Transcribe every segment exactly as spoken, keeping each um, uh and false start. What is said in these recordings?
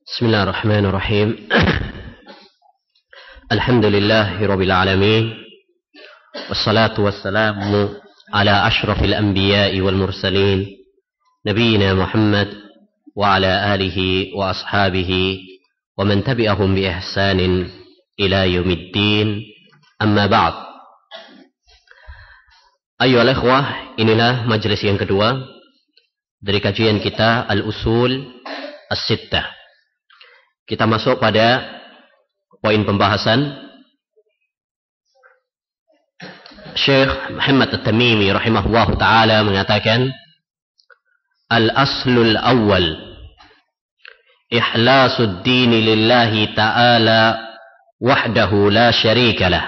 Bismillahirrahmanirrahim. Alhamdulillahirabbil alamin. Wassalatu wassalamu ala asyrafil anbiya'i wal mursalin nabiyyina Muhammad wa ala alihi wa ashabihi wa man tabi'ahum bi ihsanin ila yaumiddin. Amma ba'd. Ayyuhal ikhwah, inilah majelis yang kedua dari kajian kita Al-Usul As-Sittah. Kita masuk pada poin pembahasan. Syekh Muhammad At-Tamimi rahimahullahu ta'ala mengatakan, Al-aslul awwal ikhlasul dini lillahi ta'ala wahdahu la syarikalah.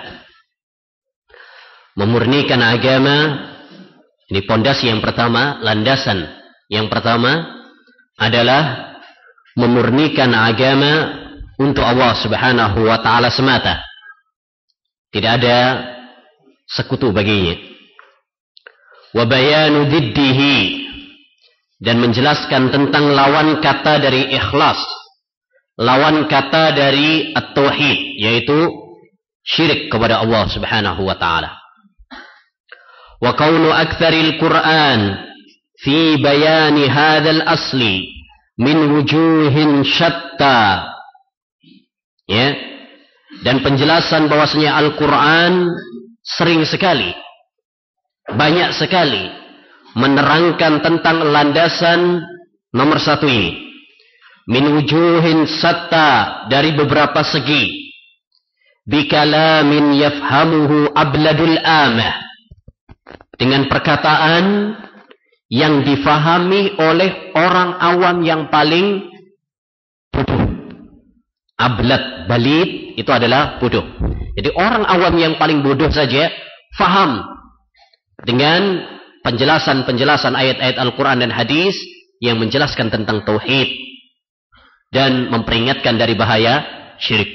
Memurnikan agama, ini pondasi yang pertama, landasan yang pertama adalah memurnikan agama untuk Allah Subhanahu wa ta'ala semata. Tidak ada sekutu baginya. Wa bayanu diddihi, dan menjelaskan tentang lawan kata dari ikhlas, lawan kata dari at-tauhid, yaitu syirik kepada Allah Subhanahu wa ta'ala. Wa kaunu aktsaril Qur'an fi bayani hadzal asli min wujuhin syatta, ya, dan penjelasan bahwasanya Al-Quran sering sekali, banyak sekali menerangkan tentang landasan nomor satu ini, min wujuhin syatta, dari beberapa segi, bikalamin yafhamuhu abladul amah, dengan perkataan yang difahami oleh orang awam yang paling bodoh. Ablad, balid, itu adalah bodoh. Jadi orang awam yang paling bodoh saja faham dengan penjelasan-penjelasan ayat-ayat Al-Quran dan hadis yang menjelaskan tentang tauhid dan memperingatkan dari bahaya syirik.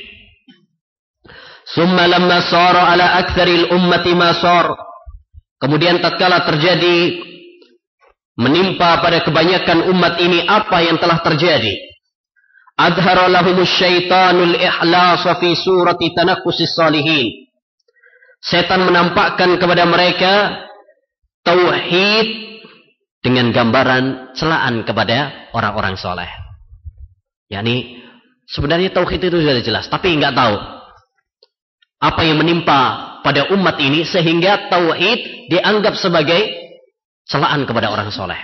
Summa lamma sara ala aktsaril ummati ma sar. Kemudian tatkala terjadi, menimpa pada kebanyakan umat ini apa yang telah terjadi, adhara lahumus syaitanul ikhlasa fi surati tanakkusis salihin. Setan menampakkan kepada mereka tauhid dengan gambaran celaan kepada orang-orang soleh. Yani sebenarnya tauhid itu sudah jelas, tapi enggak tahu apa yang menimpa pada umat ini sehingga tauhid dianggap sebagai celaan kepada orang soleh.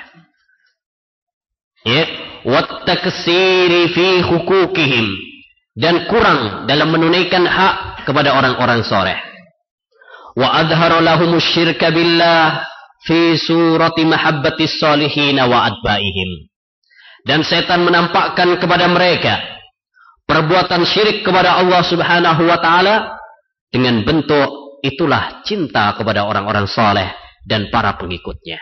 Ya, wattaksiri fi hukukihim, dan kurang dalam menunaikan hak kepada orang-orang soleh. Wa adhara lahumus syirka billah fi surati mahabbatis salihin wa adbaihim. Dan setan menampakkan kepada mereka perbuatan syirik kepada Allah Subhanahu wa ta'ala dengan bentuk itulah cinta kepada orang-orang soleh dan para pengikutnya.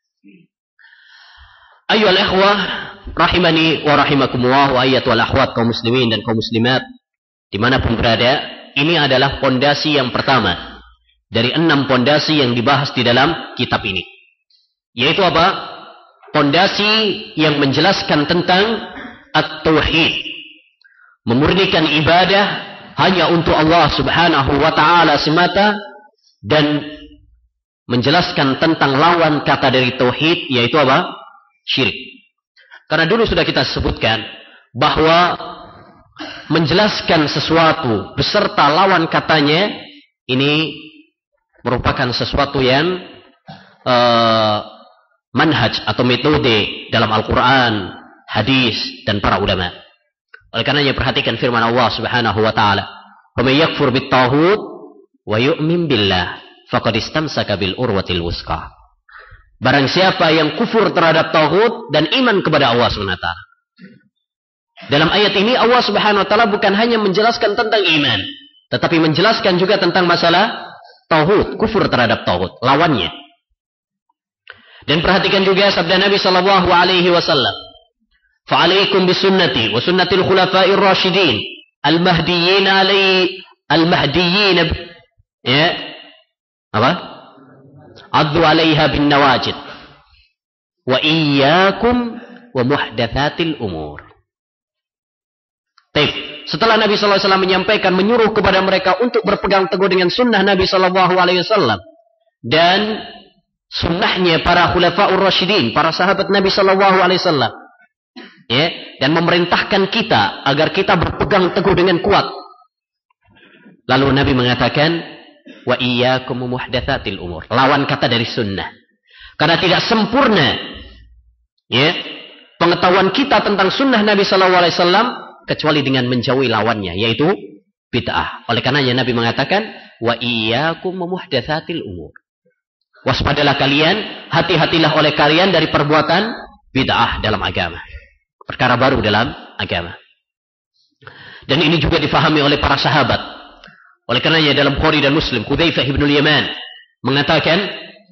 Ayyuhal ikhwah rahimani wa rahimakumullah, wa ayyatul akhwat, kaum muslimin dan kaum muslimat dimanapun berada, ini adalah pondasi yang pertama dari enam pondasi yang dibahas di dalam kitab ini. Yaitu apa? Pondasi yang menjelaskan tentang at-tauhid, memurnikan ibadah hanya untuk Allah Subhanahu wa ta'ala semata, dan menjelaskan tentang lawan kata dari tauhid, yaitu apa? Syirik. Karena dulu sudah kita sebutkan bahwa menjelaskan sesuatu beserta lawan katanya ini merupakan sesuatu yang uh, manhaj atau metode dalam Al-Quran, hadis, dan para ulama. Oleh karenanya perhatikan firman Allah Subhanahu wa ta'ala, "Wa may yakfur bit-taghut wa yu'min billah faqad istamsaka bil urwatil wusqa." Barang siapa yang kufur terhadap taghut dan iman kepada Allah Subhanahu wa taala. Dalam ayat ini Allah Subhanahu wa taala bukan hanya menjelaskan tentang iman, tetapi menjelaskan juga tentang masalah taghut, kufur terhadap taghut, lawannya. Dan perhatikan juga sabda Nabi sallallahu alaihi wasallam, "Fa 'alaikum bisunnati wa sunnatil khulafa'ir rasyidin al-mahdiyyin 'alai al-mahdiyyin." Ya. Apa? Addu 'alaiha bin nawajid wa iyyakum wa muhdatsatil umur. Setelah Nabi sallallahu alaihi wasallam menyampaikan, menyuruh kepada mereka untuk berpegang teguh dengan sunnah Nabi sallallahu alaihi wasallam dan sunnahnya para khulafaur rasyidin, para sahabat Nabi sallallahu alaihi wasallam, ya, dan memerintahkan kita agar kita berpegang teguh dengan kuat. Lalu Nabi mengatakan, wa iyyakum muhdatsatil umur. Lawan kata dari sunnah. Karena tidak sempurna, ya, pengetahuan kita tentang sunnah Nabi sallallahu alaihi wasallam kecuali dengan menjauhi lawannya, yaitu bid'ah. Oleh karenanya Nabi mengatakan, wa iyyakum muhdatsatil umur. Waspadalah kalian, hati-hatilah oleh kalian dari perbuatan bid'ah dalam agama. Perkara baru dalam agama. Dan ini juga difahami oleh para sahabat. Oleh karenanya dalam Bukhari dan Muslim, Hudzaifah bin Yaman mengatakan,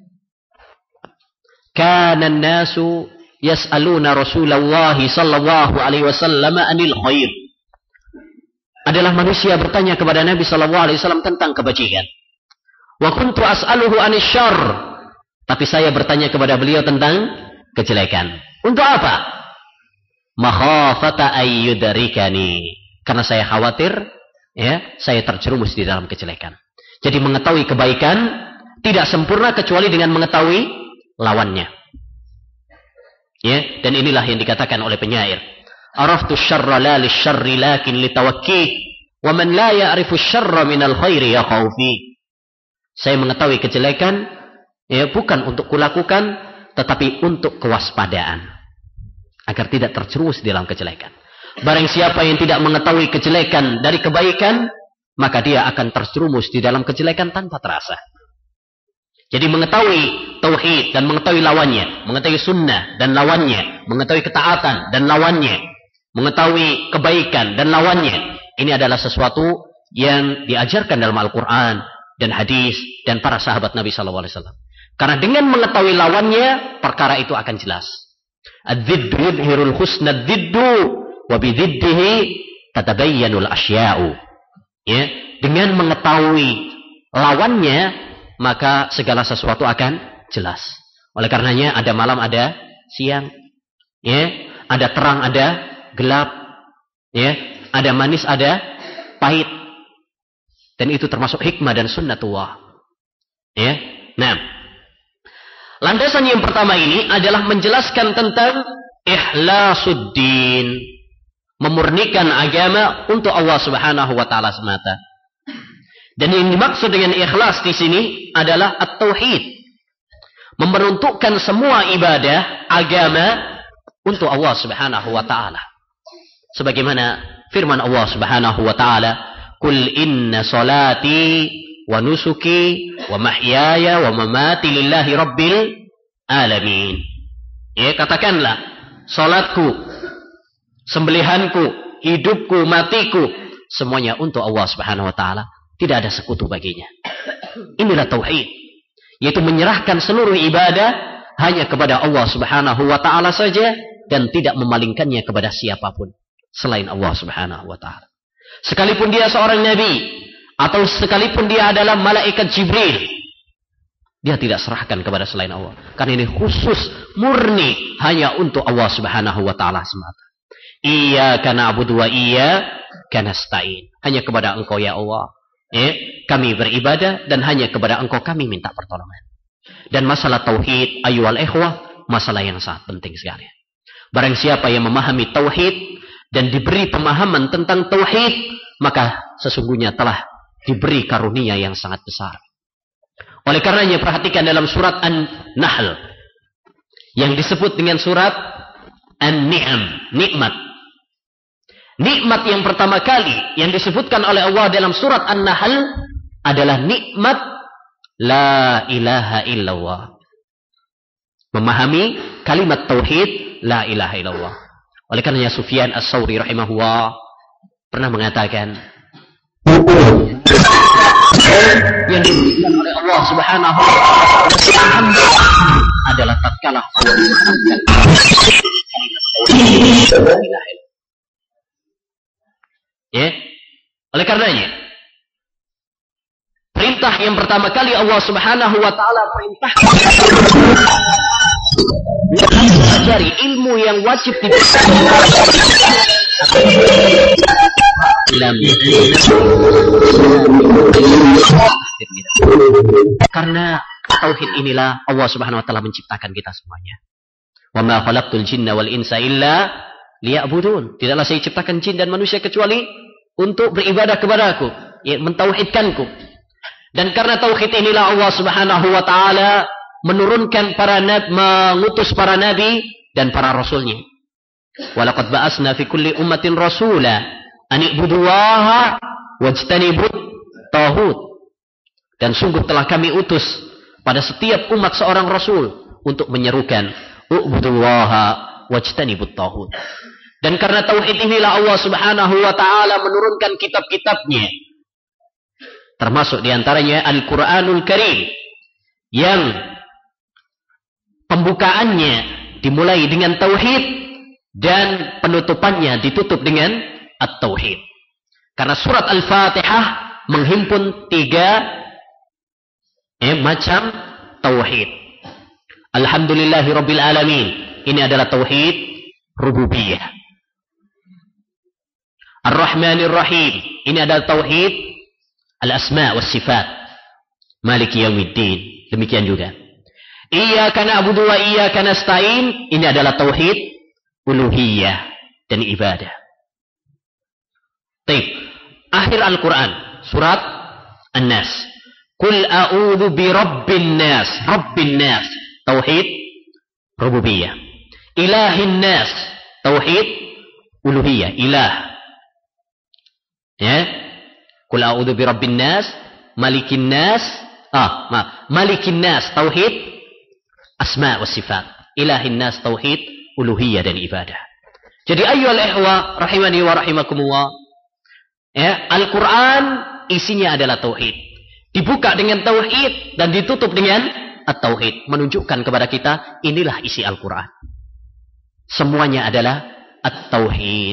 kana an-nasu yas'aluna Rasulullah sallallahu alaihi wasallam anil khair. Adalah manusia bertanya kepada Nabi sallallahu alaihi wasallam tentang kebajikan. Wa kuntu as'aluhu anis syarr. Tapi saya bertanya kepada beliau tentang kejelekan. Untuk apa? Makhafata ayyudrikani. Karena saya khawatir, ya, saya terjerumus di dalam kejelekan. Jadi mengetahui kebaikan tidak sempurna kecuali dengan mengetahui lawannya. Ya, dan inilah yang dikatakan oleh penyair. Araftu syarra la lisyarri lakin litawakkih, wa man la ya'rifu syarra minal khairi yakhawfi. Saya mengetahui kejelekan, ya, bukan untuk kulakukan, tetapi untuk kewaspadaan, agar tidak terjerumus dalam kejelekan. Barang siapa yang tidak mengetahui kejelekan dari kebaikan, maka dia akan terjerumus di dalam kejelekan tanpa terasa. Jadi mengetahui tauhid dan mengetahui lawannya, mengetahui sunnah dan lawannya, mengetahui ketaatan dan lawannya, mengetahui kebaikan dan lawannya, ini adalah sesuatu yang diajarkan dalam Al-Quran dan hadis dan para sahabat Nabi sallallahu alaihi wasallam. Karena dengan mengetahui lawannya, perkara itu akan jelas. Ad-dhiddu yudhirul husna ad-dhiddu wa bidhiddihi tatabayyanul asya'u. Ya, dengan mengetahui lawannya, maka segala sesuatu akan jelas. Oleh karenanya ada malam, ada siang, ya, ada terang, ada gelap, ya, ada manis, ada pahit. Dan itu termasuk hikmah dan sunnatullah. Ya. Nah, landasan yang pertama ini adalah menjelaskan tentang ikhlasuddin, memurnikan agama untuk Allah Subhanahu wa taala semata. Dan yang dimaksud dengan ikhlas di sini adalah at-tauhid, memeruntukkan semua ibadah agama untuk Allah Subhanahu wa taala. Sebagaimana firman Allah Subhanahu wa taala, "Qul inna salati wa nusuki wa mahyaya wa mamati lillahi rabbil alamin." Ya, katakanlah, salatku, sembelihanku, hidupku, matiku, semuanya untuk Allah Subhanahu wa taala. Tidak ada sekutu baginya. Inilah tauhid, yaitu menyerahkan seluruh ibadah hanya kepada Allah Subhanahu wa taala saja dan tidak memalingkannya kepada siapapun selain Allah Subhanahu wa taala. Sekalipun dia seorang nabi atau sekalipun dia adalah malaikat Jibril, dia tidak serahkan kepada selain Allah. Karena ini khusus murni hanya untuk Allah Subhanahu wa taala semata. Iyyaka na'budu wa iyyaka nasta'in. Hanya kepada Engkau ya Allah, eh, kami beribadah dan hanya kepada Engkau kami minta pertolongan. Dan masalah tauhid, ayyuhal ikhwah, masalah yang sangat penting sekali. Barang siapa yang memahami tauhid dan diberi pemahaman tentang tauhid, maka sesungguhnya telah diberi karunia yang sangat besar. Oleh karenanya perhatikan dalam surat An-Nahl yang disebut dengan surat An-Ni'am, nikmat. Nikmat yang pertama kali yang disebutkan oleh Allah dalam surat An-Nahl adalah nikmat la ilaha illallah. Memahami kalimat tauhid la ilaha illallah. Oleh karenanya Sufyan As-Tsauri rahimahullah pernah mengatakan, yang diberikan oleh Allah Subhanahu wa taala adalah tatkala Allah mengatakan kalimat tauhid la ilaha illallah. Ya, oleh karenanya perintah yang pertama kali Allah Subhanahu wa taala perintahkan mempelajari ilmu yang wajib dipelajari lam karena tauhid inilah Allah Subhanahu wa taala menciptakan kita semuanya. Wa ma khalaqtul jinna wal insa illa liya'budun. Tidaklah saya ciptakan jin dan manusia kecuali untuk beribadah kepadaku, ya, mentauhidkanku. Dan karena tauhid inilah Allah Subhanahu wa taala menurunkan para nabi, mengutus para nabi dan para rasulnya. Walaqad ba'asna fi kulli ummatin rasula an i'budullaha wajtanibut taghut. Dan sungguh telah kami utus pada setiap umat seorang rasul untuk menyerukan u'budullaha wajtanibut taghut. Dan karena tauhid inilah Allah Subhanahu wa taala menurunkan kitab-kitabnya. Termasuk diantaranya Al-Quranul Karim yang pembukaannya dimulai dengan tauhid dan penutupannya ditutup dengan at-tauhid. Karena surat Al-Fatihah menghimpun tiga eh, macam tauhid. Alhamdulillahi Rabbil Alamin. Ini adalah tauhid rububiyah. Ar-Rahmanir Rahim. Ini adalah tauhid al-asma' was sifat. Maliki yaumiddin. Demikian juga. Iyyaka na'budu wa iyyaka nasta'in. Ini adalah tauhid uluhiyah dan ibadah. Baik. Akhir Al-Quran. Surat An-Nas. Qul a'udzu bi rabbin nas. Rabbin nas. Tauhid rububiyah. Ilahin nas. Tauhid uluhiyah. Ilah. Ya. Qul a'udzu bi rabbin nas. Malikin nas. Ah, ma. Malikin nas. Tauhid asma' wa sifat. Ilahin nas. Tauhid uluhiyah dan ibadah. Jadi ayyuhal ikhwah rahimani wa rahimakumullah. Ya, Al-Quran isinya adalah tauhid. Dibuka dengan tauhid dan ditutup dengan at-tauhid. Menunjukkan kepada kita inilah isi Al-Quran. Semuanya adalah at-tauhid.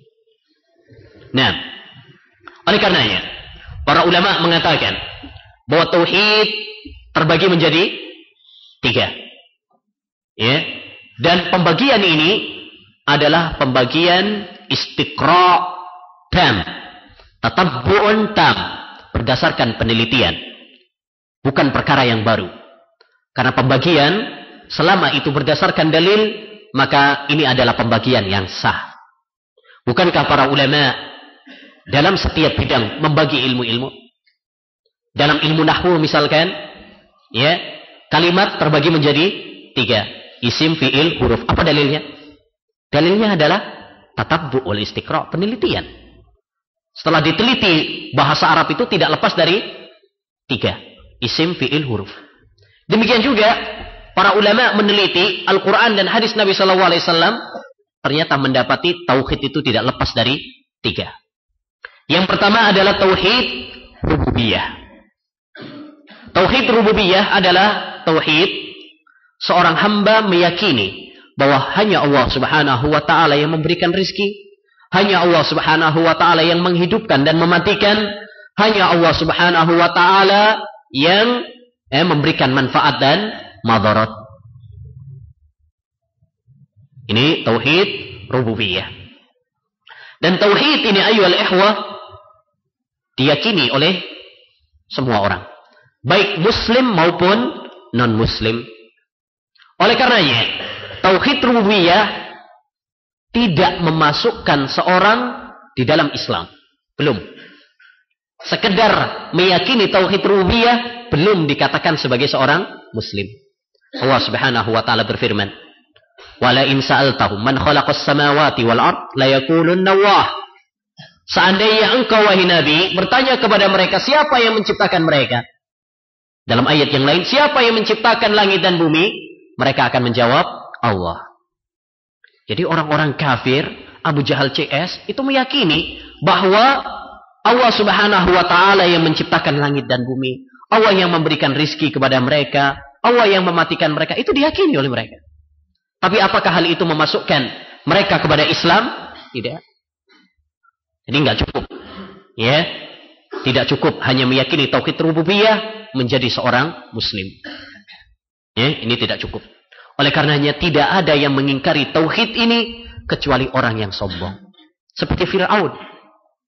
Nah, oleh karenanya para ulama mengatakan bahwa tauhid terbagi menjadi tiga. Ya. Dan pembagian ini adalah pembagian istiqra' tam. Tatabbu'un tam. Berdasarkan penelitian. Bukan perkara yang baru. Karena pembagian, selama itu berdasarkan dalil, maka ini adalah pembagian yang sah. Bukankah para ulama dalam setiap bidang membagi ilmu-ilmu? Dalam ilmu nahwu misalkan, ya, kalimat terbagi menjadi tiga. Isim, fi'il, huruf. Apa dalilnya? Dalilnya adalah tatabbu' wal istiqra', penelitian. Setelah diteliti, bahasa Arab itu tidak lepas dari tiga. Isim, fi'il, huruf. Demikian juga, para ulama meneliti Al-Quran dan hadis Nabi shallallahu alaihi wasallam, ternyata mendapati tauhid itu tidak lepas dari tiga. Yang pertama adalah tauhid rububiyah. Tauhid rububiyah adalah tauhid seorang hamba meyakini bahwa hanya Allah Subhanahu wa taala yang memberikan rizki, hanya Allah Subhanahu wa taala yang menghidupkan dan mematikan, hanya Allah Subhanahu wa taala yang eh, memberikan manfaat dan madarat. Ini tauhid rububiyah. Dan tauhid ini ayyuhal ikhwah diyakini oleh semua orang, baik muslim maupun non muslim. Oleh karenanya, tauhid rububiyah tidak memasukkan seorang di dalam Islam. Belum. Sekedar meyakini tauhid rububiyah belum dikatakan sebagai seorang muslim. Allah Subhanahu wa taala berfirman, "Wala in sa'altahum man khalaqas samawati wal ard la yaqulunna Allah." Seandainya engkau wahai Nabi bertanya kepada mereka siapa yang menciptakan mereka, dalam ayat yang lain, siapa yang menciptakan langit dan bumi, mereka akan menjawab Allah. Jadi orang-orang kafir, Abu Jahal C S, itu meyakini bahwa Allah Subhanahu wa taala yang menciptakan langit dan bumi, Allah yang memberikan rizki kepada mereka, Allah yang mematikan mereka, itu diyakini oleh mereka. Tapi apakah hal itu memasukkan mereka kepada Islam? Tidak. Jadi enggak cukup. Ya. Tidak cukup hanya meyakini tauhid rububiyah menjadi seorang muslim. Ya, ini tidak cukup. Oleh karenanya tidak ada yang mengingkari tauhid ini kecuali orang yang sombong. Seperti Fir'aun.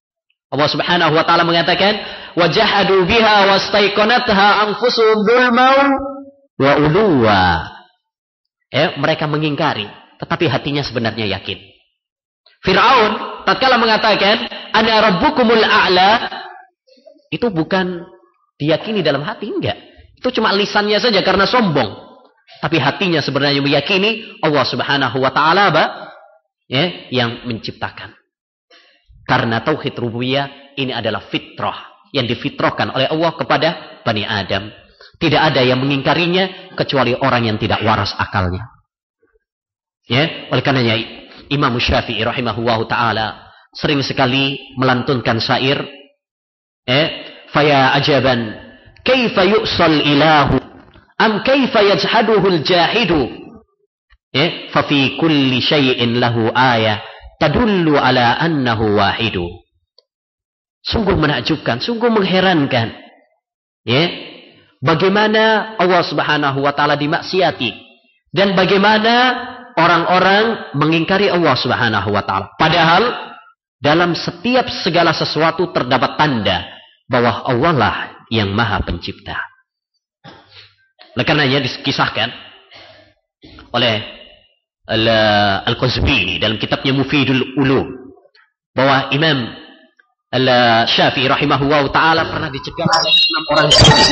Allah Subhanahu wa taala mengatakan, "Wajahadu biha wastaiqanatha anfusuhum dzulman wa uluwa." Eh, mereka mengingkari, tetapi hatinya sebenarnya yakin. Fir'aun tatkala mengatakan, "Ana rabbukumul a'la," itu bukan diyakini dalam hati, enggak. Itu cuma lisannya saja karena sombong. Tapi hatinya sebenarnya meyakini Allah Subhanahu wa taala apa? Ya, yang menciptakan. Karena tauhid rububiyah ini adalah fitrah yang difitrahkan oleh Allah kepada Bani Adam. Tidak ada yang mengingkarinya kecuali orang yang tidak waras akalnya. Ya, oleh karenanya Imam Syafi'i rahimahullahu taala sering sekali melantunkan syair, eh, faya ajaban kaifa yu'sal ilahu am kaifa yajhaduhul jahidu, eh, fa fi kulli syai'in lahu ayah tadullu ala annahu wahidu. Sungguh menakjubkan, sungguh mengherankan, ya, bagaimana Allah Subhanahu wa taala dimaksiati dan bagaimana orang-orang mengingkari Allah Subhanahu wa taala. Padahal dalam setiap segala sesuatu terdapat tanda bahwa Allah lah yang Maha Pencipta. Oleh karenanya dikisahkan oleh Al-Qazwini dalam kitabnya Mufidul Ulum bahwa Imam Al-Syafi'i rahimahullah ta'ala pernah dicegah oleh enam orang sindik.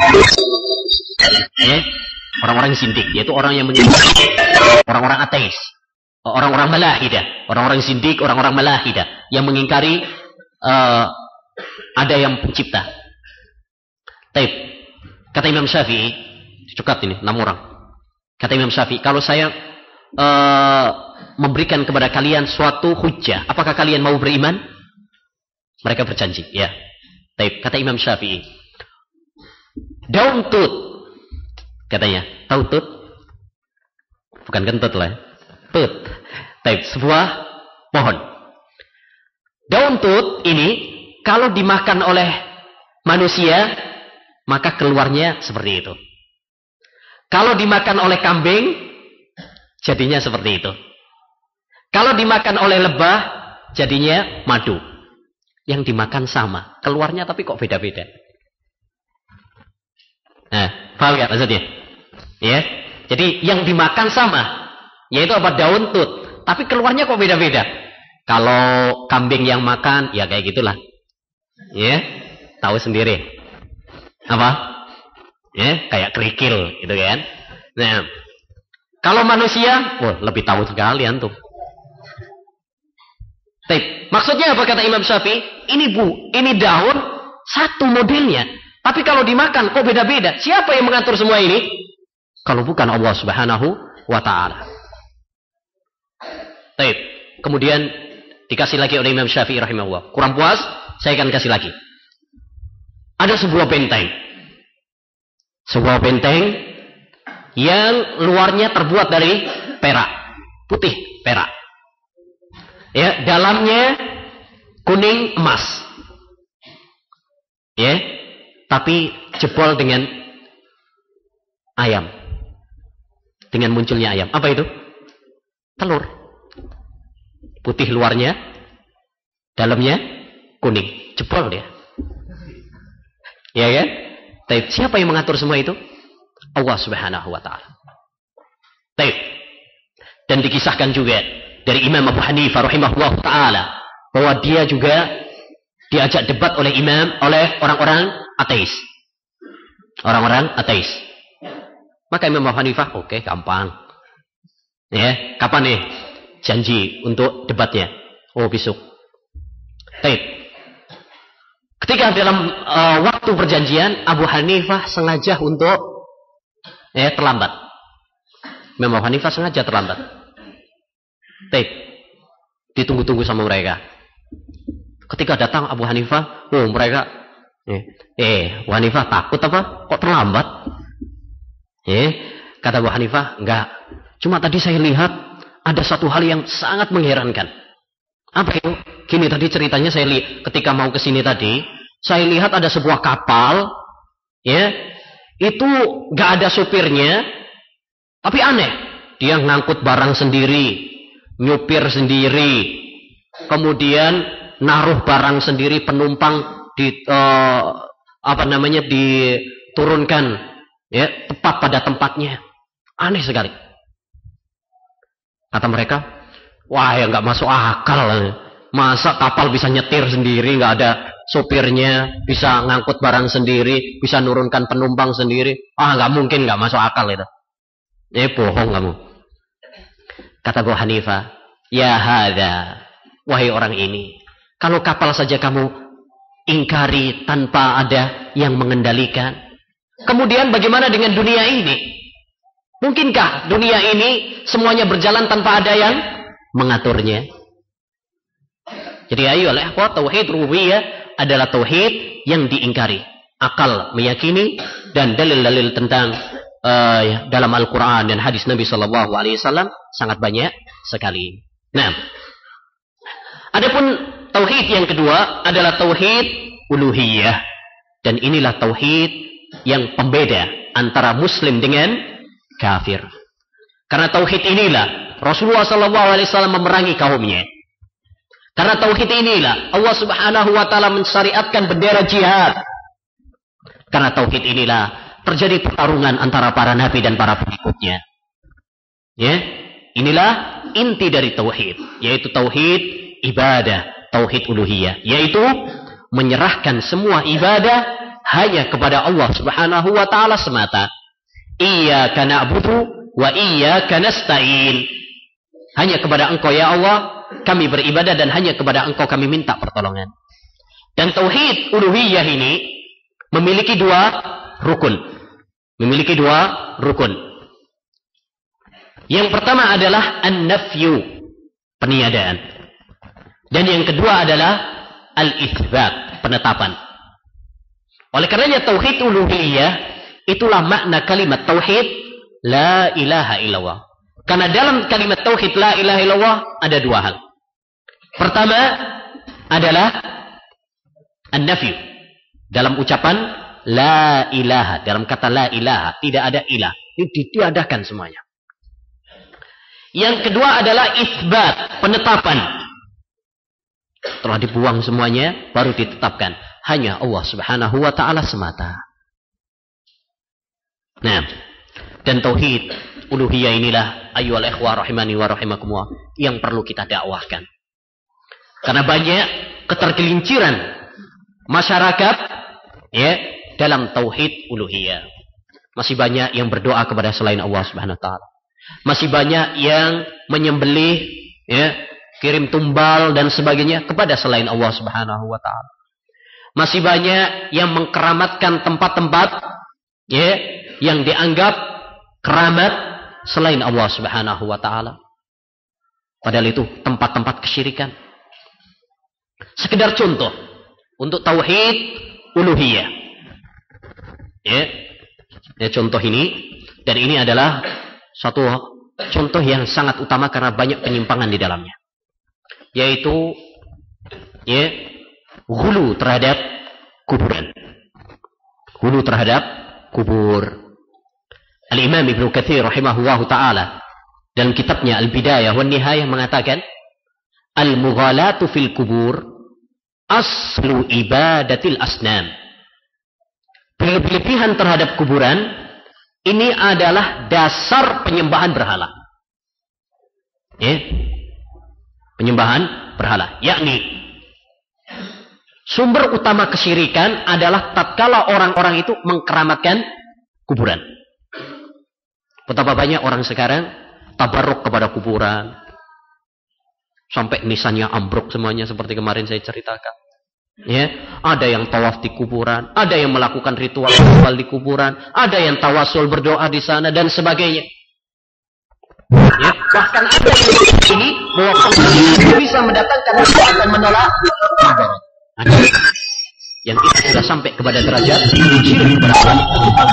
Eh, orang-orang sindik, yaitu orang yang mengingkari orang-orang ateis, orang-orang malahidah, orang-orang sindik, orang-orang malahidah yang mengingkari uh, ada yang pencipta. Taib, kata Imam Syafi'i, cukup ini enam orang. Kata Imam Syafi'i, kalau saya Uh, memberikan kepada kalian suatu hujjah, apakah kalian mau beriman? Mereka berjanji, ya. Taib, kata Imam Syafi'i, daun tut, katanya, tahu tut? Bukan kentut lah, tut. Taib, sebuah pohon. Daun tut ini kalau dimakan oleh manusia, maka keluarnya seperti itu. Kalau dimakan oleh kambing, jadinya seperti itu. Kalau dimakan oleh lebah, jadinya madu. Yang dimakan sama, keluarnya tapi kok beda-beda. Nah, paham gak maksudnya? Ya, jadi yang dimakan sama, yaitu apa? Daun tut, tapi keluarnya kok beda-beda. Kalau kambing yang makan, ya kayak gitulah. Ya, tahu sendiri. Apa? Ya, kayak kerikil, gitu kan? Nah, kalau manusia, wah, lebih tahu sekali antum. Taip, maksudnya apa kata Imam Syafi'i? Ini bu, ini daun satu modelnya, tapi kalau dimakan kok beda-beda. Siapa yang mengatur semua ini? Kalau bukan Allah Subhanahu wa taala. Taip, kemudian dikasih lagi oleh Imam Syafi'i rahimahullah. Kurang puas, saya akan kasih lagi. Ada sebuah benteng. Sebuah benteng yang luarnya terbuat dari perak, putih perak. Ya, dalamnya kuning emas. Ya, tapi jebol dengan ayam. Dengan munculnya ayam. Apa itu? Telur. Putih luarnya, dalamnya kuning. Jebol dia. Ya kan? Tapi siapa yang mengatur semua itu? Allah Subhanahu wa taala. Baik. Dan dikisahkan juga dari Imam Abu Hanifah rahimahullah taala bahwa dia juga diajak debat oleh imam oleh orang-orang ateis. Orang-orang ateis. Maka Imam Abu Hanifah, oke, okay, gampang. Ya, kapan nih janji untuk debatnya? Oh, besok. Baik. Ketika dalam uh, waktu perjanjian, Abu Hanifah sengaja untuk ya, terlambat. Imam Abu Hanifah sengaja terlambat. Baik. Ditunggu-tunggu sama mereka. Ketika datang Abu Hanifah, oh mereka, eh, eh Abu Hanifah takut apa? Kok terlambat? Eh, kata Abu Hanifah, enggak. Cuma tadi saya lihat ada satu hal yang sangat mengherankan. Apa itu? Gini tadi ceritanya saya lihat ketika mau ke sini tadi, saya lihat ada sebuah kapal, ya. Itu gak ada supirnya, tapi aneh. Dia ngangkut barang sendiri, nyupir sendiri, kemudian naruh barang sendiri, penumpang di uh, apa namanya diturunkan ya tepat pada tempatnya. Aneh sekali. Kata mereka, wah ya nggak masuk akal. Masa kapal bisa nyetir sendiri, nggak ada sopirnya, bisa ngangkut barang sendiri, bisa nurunkan penumpang sendiri. Ah nggak mungkin, nggak masuk akal itu. Eh bohong kamu. Kata Abu Hanifah, ya hada, wahai orang ini, kalau kapal saja kamu ingkari tanpa ada yang mengendalikan, kemudian bagaimana dengan dunia ini? Mungkinkah dunia ini semuanya berjalan tanpa ada yang mengaturnya? Jadi ayolah, tauhid rububiyah adalah tauhid yang diingkari. Akal meyakini dan dalil-dalil tentang uh, dalam Al-Quran dan hadis Nabi Sallallahu Alaihi Wasallam sangat banyak sekali. Nah, adapun tauhid yang kedua adalah tauhid uluhiyah, dan inilah tauhid yang pembeda antara Muslim dengan kafir. Karena tauhid inilah Rasulullah Sallallahu Alaihi Wasallam memerangi kaumnya. Karena tauhid inilah Allah Subhanahu Wa Taala mensyariatkan bendera jihad. Karena tauhid inilah terjadi pertarungan antara para nabi dan para pengikutnya. Ya, inilah inti dari tauhid, yaitu tauhid ibadah, tauhid uluhiyah, yaitu menyerahkan semua ibadah hanya kepada Allah Subhanahu Wa Taala semata. Iyyaka na'budu wa iyyaka nasta'in. Hanya kepada Engkau ya Allah kami beribadah dan hanya kepada Engkau kami minta pertolongan. Dan tauhid uluhiyah ini memiliki dua rukun. Memiliki dua rukun. Yang pertama adalah an-nafyu, peniadaan. Dan yang kedua adalah al-itsbat, penetapan. Oleh karenanya tauhid uluhiyah itulah makna kalimat tauhid la ilaha illallah. Karena dalam kalimat tauhid la ilaha illallah ada dua hal. Pertama adalah an-nafyu. Dalam ucapan la ilaha, dalam kata la ilaha tidak ada ilah. Ini ditiadakan semuanya. Yang kedua adalah itsbat, penetapan. Telah dibuang semuanya, baru ditetapkan hanya Allah Subhanahu Wa Taala semata. Nah, dan tauhid uluhiyah inilah ayyuhal ikhwah rahimani wa rahimakumullah yang perlu kita dakwahkan. Karena banyak ketergelinciran masyarakat ya dalam tauhid uluhiyah. Masih banyak yang berdoa kepada selain Allah Subhanahu Wa Taala. Masih banyak yang menyembelih ya, kirim tumbal dan sebagainya kepada selain Allah Subhanahu Wa Taala. Masih banyak yang mengkeramatkan tempat-tempat ya yang dianggap keramat selain Allah Subhanahu Wa Taala. Padahal itu tempat-tempat kesyirikan. Sekedar contoh untuk tauhid uluhiyah. Ya. Ya, contoh ini, dan ini adalah satu contoh yang sangat utama karena banyak penyimpangan di dalamnya. Yaitu ya, ghulu terhadap kuburan. Ghulu terhadap kubur. Al-Imam Ibnu Katsir rahimahullahu taala dalam kitabnya Al-Bidayah wan Nihayah mengatakan, al-mughalatu fil kubur aslu ibadatil asnam. Berlebihan terhadap kuburan ini adalah dasar penyembahan berhala. Ya. Penyembahan berhala, yakni sumber utama kesyirikan adalah tatkala orang-orang itu mengkeramatkan kuburan. Betapa banyak orang sekarang tabarruk kepada kuburan. Sampai nisannya ambruk semuanya seperti kemarin saya ceritakan. Ya, ada yang tawaf di kuburan, ada yang melakukan ritual-ritual di kuburan, ada yang tawasul berdoa di sana dan sebagainya. Ya, bahkan ada yang ini bahwa itu bisa mendatangkan hasil dan menolak madarat. Ada yang itu sudah sampai kepada derajat syirik kepada Allah.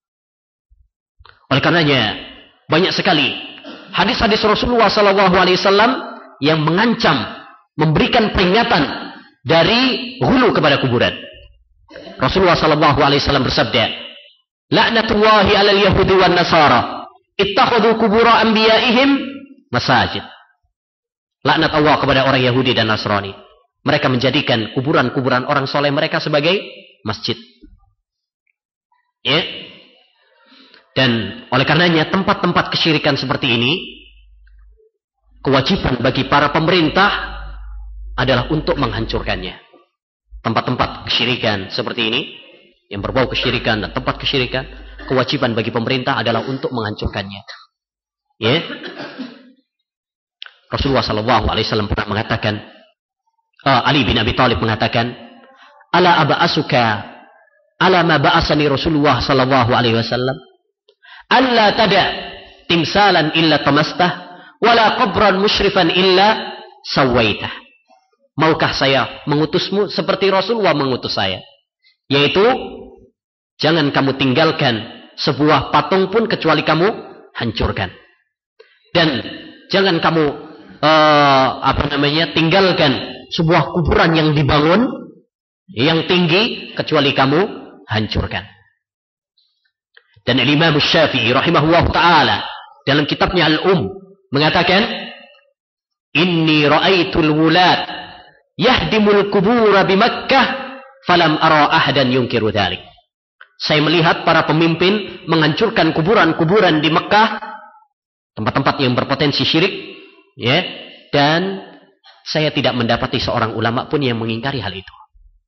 Oleh karenanya banyak sekali hadis-hadis Rasulullah Sallallahu Alaihi Wasallam yang mengancam, memberikan peringatan dari ghulu kepada kuburan. Rasulullah Sallallahu Alaihi Wasallam bersabda, "Laknatullahi 'alal yahudi wan nasara, ittakhadhu qubur anbiya'ihim masajid." Laknat Allah kepada orang Yahudi dan Nasrani. Mereka menjadikan kuburan-kuburan orang soleh mereka sebagai masjid. Ya. Dan oleh karenanya tempat-tempat kesyirikan seperti ini, kewajiban bagi para pemerintah adalah untuk menghancurkannya. Tempat-tempat kesyirikan seperti ini, yang berbau kesyirikan dan tempat kesyirikan, kewajiban bagi pemerintah adalah untuk menghancurkannya. Ya. Rasulullah Shallallahu Alaihi Wasallam pernah mengatakan, uh, Ali bin Abi Thalib mengatakan, ala aba'asuka ala ma ba'asani Rasulullah Shallallahu Alaihi Wasallam, alla tada timsalan illa tamastah, wala qabran musyrifan illa sawaitah. Maukah saya mengutusmu seperti Rasulullah mengutus saya, yaitu jangan kamu tinggalkan sebuah patung pun kecuali kamu hancurkan, dan jangan kamu uh, apa namanya tinggalkan sebuah kuburan yang dibangun yang tinggi kecuali kamu hancurkan. Dan Imam Syafi'i rahimahullah taala dalam kitabnya Al-Um mengatakan, inni ra'aitul wulad yahdimul kubura bi Makkah falam ara ahadan yunkiru dzalik. Saya melihat para pemimpin menghancurkan kuburan-kuburan di Mekah, tempat-tempat yang berpotensi syirik, ya, dan saya tidak mendapati seorang ulama pun yang mengingkari hal itu.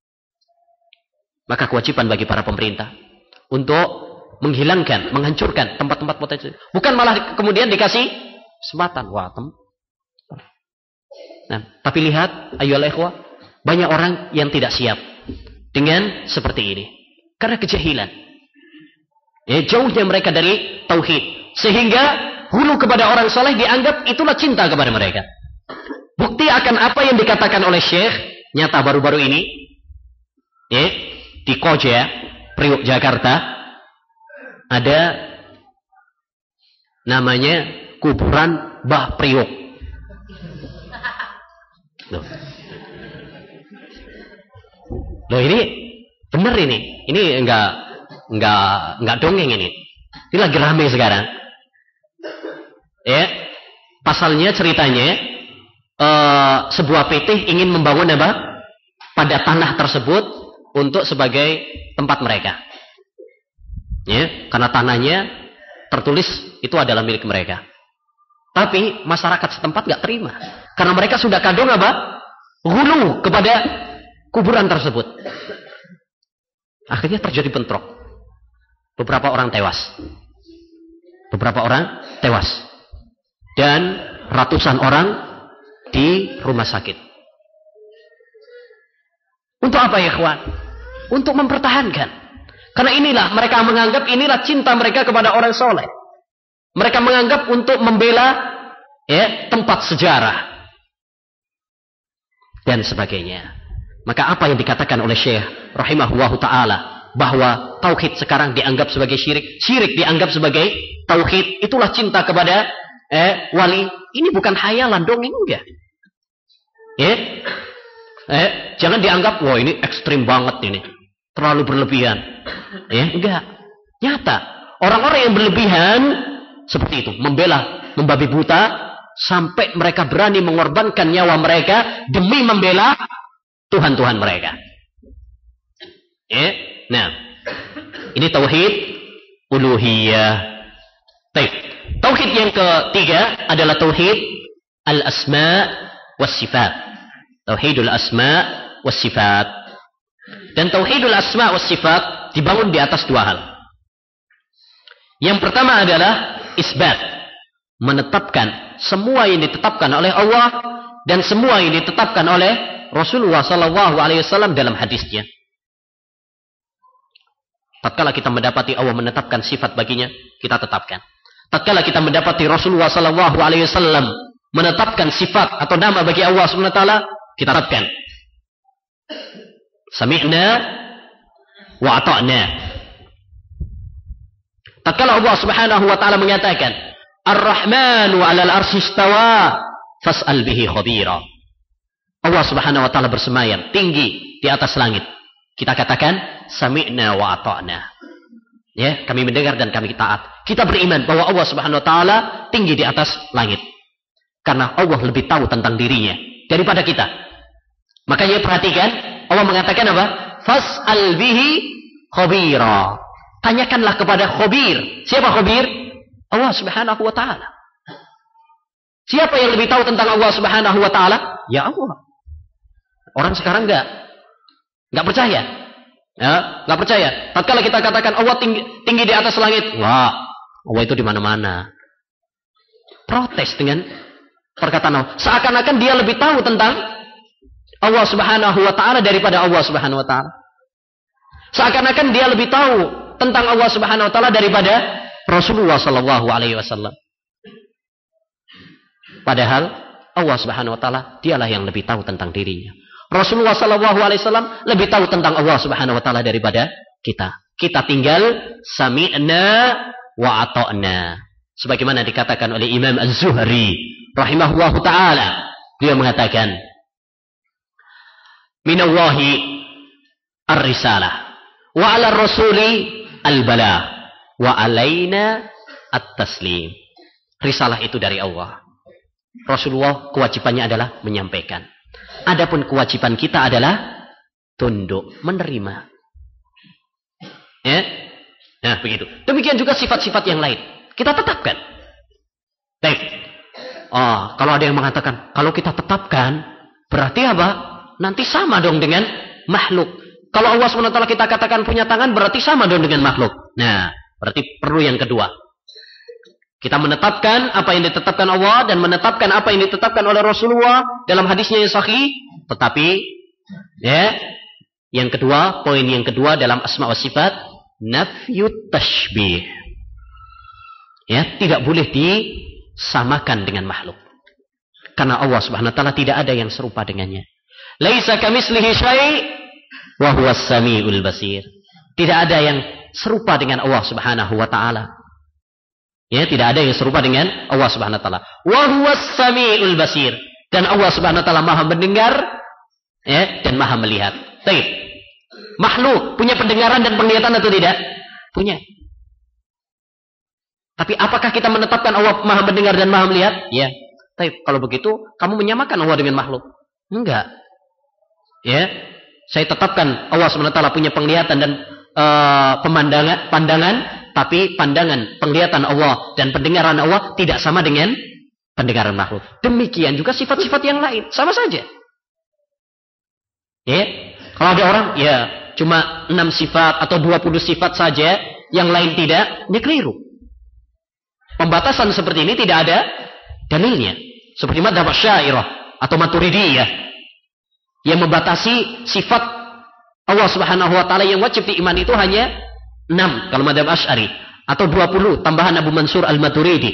Maka kewajiban bagi para pemerintah untuk menghilangkan, menghancurkan tempat-tempat potensi. Bukan malah kemudian dikasih kesempatan. Wah, tem. Nah, tapi lihat, ayolah ikhwah, banyak orang yang tidak siap dengan seperti ini. Karena kejahilan. Ya, jauhnya mereka dari tauhid. Sehingga hulu kepada orang soleh dianggap itulah cinta kepada mereka. Bukti akan apa yang dikatakan oleh Syekh, nyata baru-baru ini, ya, di Koja, Priok, Jakarta, ada namanya kuburan Mbah Priok. Loh. Loh ini benar ini. Ini enggak enggak enggak dongeng ini. Ini lagi rame sekarang. Ya. Pasalnya ceritanya uh, sebuah P T ingin membangun apa? Pada tanah tersebut untuk sebagai tempat mereka. Ya, karena tanahnya tertulis itu adalah milik mereka. Tapi masyarakat setempat enggak terima. Karena mereka sudah kadung apa? Hulu kepada kuburan tersebut. Akhirnya terjadi bentrok. Beberapa orang tewas. Beberapa orang tewas. Dan ratusan orang di rumah sakit. Untuk apa ya kawan? Untuk mempertahankan. Karena inilah mereka menganggap inilah cinta mereka kepada orang soleh. Mereka menganggap untuk membela ya, tempat sejarah dan sebagainya. Maka apa yang dikatakan oleh Syekh rahimahullahu taala bahwa tauhid sekarang dianggap sebagai syirik, syirik dianggap sebagai tauhid, itulah cinta kepada eh, wali. Ini bukan hayalan dongeng, enggak. Ya. Eh, jangan dianggap wah ini ekstrim banget ini. Terlalu berlebihan. Ya, enggak. Nyata. Orang-orang yang berlebihan seperti itu, membela, membabi buta sampai mereka berani mengorbankan nyawa mereka demi membela Tuhan-Tuhan mereka. Ya. Nah, ini tauhid uluhiyah. Baik. Tauhid yang ketiga adalah tauhid al-asma was sifat. Tauhidul asma was sifat. Dan tauhidul asma was sifat dibangun di atas dua hal. Yang pertama adalah isbat, menetapkan semua yang ditetapkan oleh Allah dan semua yang ditetapkan oleh Rasulullah Sallallahu Alaihi Wasallam dalam hadisnya. Tatkala kita mendapati Allah menetapkan sifat baginya, kita tetapkan. Tatkala kita mendapati Rasulullah Sallallahu Alaihi Wasallam menetapkan sifat atau nama bagi Allah Subhanahu Wa Taala, kita tetapkan. Sami'na wa ata'na. Tatkala Allah Subhanahu Wa Taala mengatakan, Ar-Rahmanu 'alal 'arsy istawa, fas'al bihi khabira. Allah Subhanahu Wa Taala bersemayam tinggi di atas langit. Kita katakan sami'na wa ata'na. Ya, kami mendengar dan kami taat. Kita beriman bahwa Allah Subhanahu Wa Taala tinggi di atas langit. Karena Allah lebih tahu tentang dirinya daripada kita. Makanya perhatikan, Allah mengatakan apa? Fas'al bihi khabira. Tanyakanlah kepada khabir. Siapa khabir? Allah Subhanahu wa taala. Siapa yang lebih tahu tentang Allah Subhanahu wa taala? Ya Allah. Orang sekarang enggak enggak percaya. Ya, enggak percaya. Tatkala kita katakan Allah tinggi, tinggi di atas langit, wah, Allah itu di mana-mana. Protes dengan perkataan Allah. Seakan-akan dia lebih tahu tentang Allah Subhanahu wa taala daripada Allah Subhanahu wa taala. Seakan-akan dia lebih tahu tentang Allah Subhanahu wa taala daripada Rasulullah sallallahu alaihi wasallam. Padahal Allah Subhanahu wa taala dialah yang lebih tahu tentang dirinya. Rasulullah sallallahu alaihi wasallam lebih tahu tentang Allah Subhanahu wa taala daripada kita. Kita tinggal sami'na wa ata'na. Sebagaimana dikatakan oleh Imam Az-Zuhri rahimahullahu taala, dia mengatakan, "Minallahi ar-risalah wa 'ala ar-rasuli al-balagh wa 'alaina at-taslim." Risalah itu dari Allah. Rasulullah kewajibannya adalah menyampaikan. Adapun kewajiban kita adalah tunduk, menerima. Ya? Nah, begitu. Demikian juga sifat-sifat yang lain. Kita tetapkan. Baik. Oh, kalau ada yang mengatakan, kalau kita tetapkan, berarti apa? Nanti sama dong dengan makhluk. Kalau Allah subhanahu wa taala kita katakan punya tangan, berarti sama dong dengan makhluk. Nah, berarti perlu yang kedua. Kita menetapkan apa yang ditetapkan Allah dan menetapkan apa yang ditetapkan oleh Rasulullah dalam hadisnya yang sahih. Tetapi, ya, yang kedua, poin yang kedua dalam asma wa sifat, nafyut tashbih. Ya, tidak boleh disamakan dengan makhluk. Karena Allah Subhanahu wa taala tidak ada yang serupa dengannya. Laisa kamitslihi syai' wa huwas samiul basir. Tidak ada yang serupa dengan Allah Subhanahu wa taala. Ya, tidak ada yang serupa dengan Allah Subhanahu wa taala. Wa huwas samiul basir. Dan Allah Subhanahu wa taala Maha mendengar, ya, dan Maha melihat. Baik. Makhluk punya pendengaran dan penglihatan atau tidak? Punya. Tapi apakah kita menetapkan Allah Maha mendengar dan Maha melihat? Ya. Baik, kalau begitu kamu menyamakan Allah dengan makhluk? Enggak. Ya. Saya tetapkan Allah Subhanahu wa taala punya penglihatan dan uh, pemandangan, pandangan, tapi pandangan, penglihatan Allah dan pendengaran Allah tidak sama dengan pendengaran makhluk. Demikian juga sifat-sifat yang lain, sama saja. Ya. Kalau ada orang, ya cuma enam sifat atau dua puluh sifat saja, yang lain tidak, ini keliru. Pembatasan seperti ini tidak ada dalilnya. Seperti madzhab Asy'ariyah atau Maturidiyah yang membatasi sifat Allah Subhanahu wa taala yang wajib diimani itu hanya enam kalau madzhab Asy'ari atau dua puluh tambahan Abu Mansur Al-Maturidi.